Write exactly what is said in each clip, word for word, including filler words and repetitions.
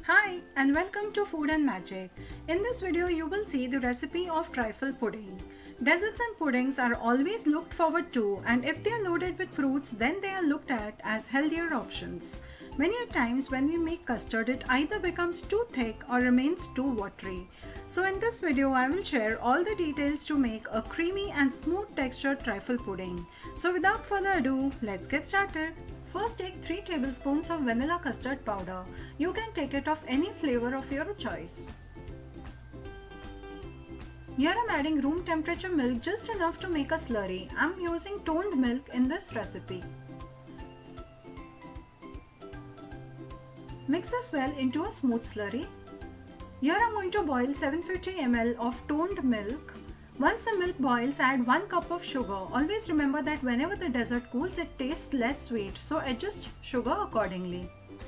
Hi and welcome to Food and Magic. In this video you will see the recipe of trifle pudding. Desserts and puddings are always looked forward to, and if they are loaded with fruits then they are looked at as healthier options. Many a times when we make custard it either becomes too thick or remains too watery. So in this video I will share all the details to make a creamy and smooth textured trifle pudding. So without further ado, let's get started. First take three tablespoons of vanilla custard powder. You can take it of any flavor of your choice. Here I am adding room temperature milk, just enough to make a slurry. I am using toned milk in this recipe. Mix this well into a smooth slurry. Here I am going to boil seven hundred fifty milliliters of toned milk. Once the milk boils, add one cup of sugar. Always remember that whenever the dessert cools, it tastes less sweet, so adjust sugar accordingly.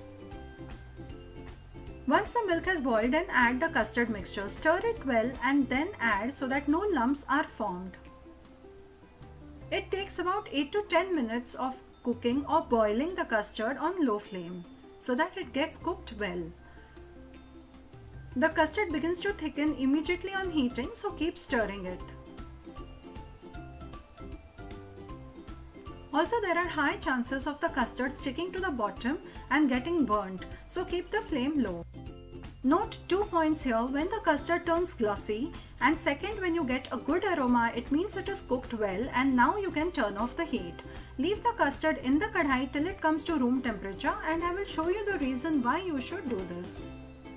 Once the milk has boiled, then add the custard mixture. Stir it well and then add so that no lumps are formed. It takes about eight to ten minutes of cooking or boiling the custard on low flame so that it gets cooked well. The custard begins to thicken immediately on heating, so keep stirring it. Also, there are high chances of the custard sticking to the bottom and getting burnt, so keep the flame low. Note two points here: when the custard turns glossy, and second, when you get a good aroma, it means it is cooked well, and now you can turn off the heat. Leave the custard in the kadhai till it comes to room temperature, and I will show you the reason why you should do this.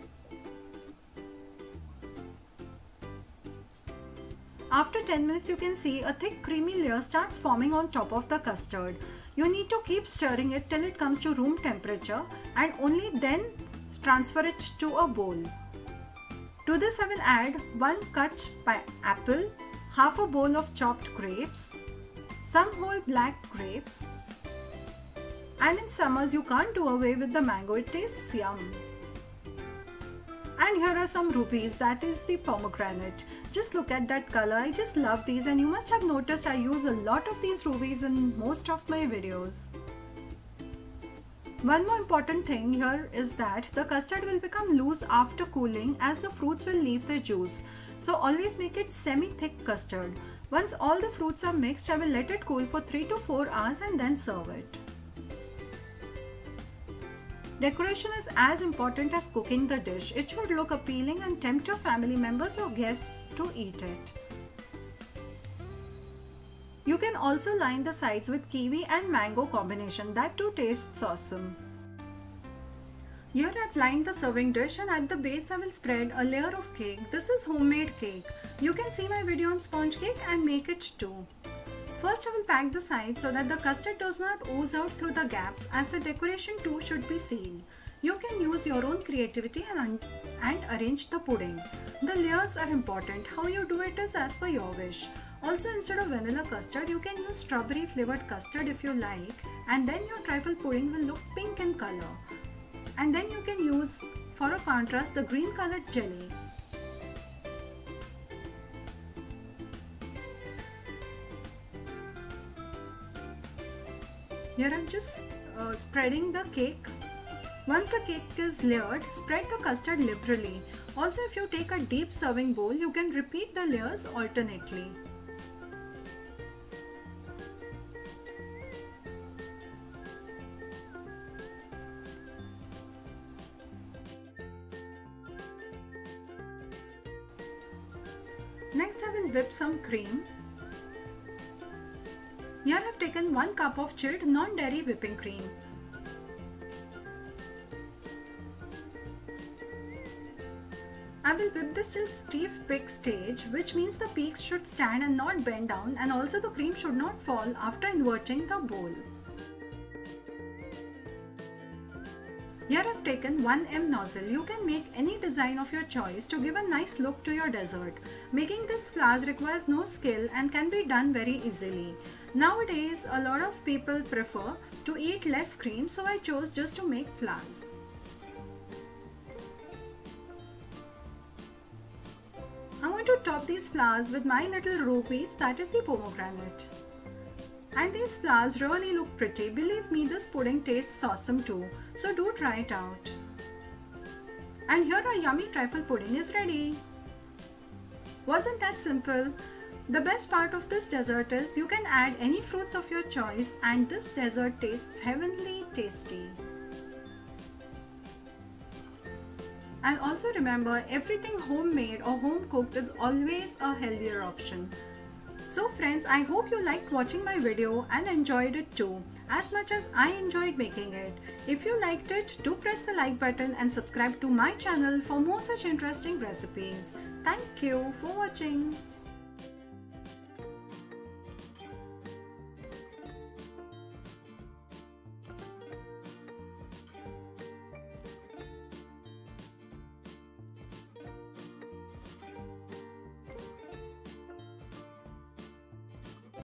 After ten minutes, you can see a thick creamy layer starts forming on top of the custard. You need to keep stirring it till it comes to room temperature and only then transfer it to a bowl. To this I will add one cut apple, half a bowl of chopped grapes, some whole black grapes, and in summers you can't do away with the mango, it tastes yum. And here are some rubies, that is the pomegranate. Just look at that color, I just love these, and you must have noticed I use a lot of these rubies in most of my videos. One more important thing here is that the custard will become loose after cooling as the fruits will leave their juice. So always make it semi-thick custard. Once all the fruits are mixed, I will let it cool for three to four hours and then serve it. Decoration is as important as cooking the dish. It should look appealing and tempt your family members or guests to eat it. You can also line the sides with kiwi and mango combination. That too tastes awesome. Here I have lined the serving dish, and at the base I will spread a layer of cake. This is homemade cake. You can see my video on sponge cake and make it too. First I will pack the sides so that the custard does not ooze out through the gaps, as the decoration too should be seen. You can use your own creativity and, and arrange the pudding. The layers are important. How you do it is as per your wish. Also, instead of vanilla custard, you can use strawberry flavored custard if you like, and then your trifle pudding will look pink in color. And then you can use, for a contrast, the green colored jelly. Here I am just uh, spreading the cake. Once the cake is layered, spread the custard liberally. Also, if you take a deep serving bowl, you can repeat the layers alternately. Next, I will whip some cream. Here I have taken one cup of chilled non-dairy whipping cream. I will whip this till stiff peak stage, which means the peaks should stand and not bend down, and also the cream should not fall after inverting the bowl. Here I have taken one millimeter nozzle. You can make any design of your choice to give a nice look to your dessert. Making this flowers requires no skill and can be done very easily. Nowadays, a lot of people prefer to eat less cream, so I chose just to make flowers. I'm going to top these flowers with my little rubies, that is the pomegranate. And these flowers really look pretty. Believe me, this pudding tastes awesome too. So do try it out. And here our yummy trifle pudding is ready. Wasn't that simple? The best part of this dessert is you can add any fruits of your choice and this dessert tastes heavenly tasty. And also remember, everything homemade or home cooked is always a healthier option. So friends, I hope you liked watching my video and enjoyed it too, as much as I enjoyed making it. If you liked it, do press the like button and subscribe to my channel for more such interesting recipes. Thank you for watching.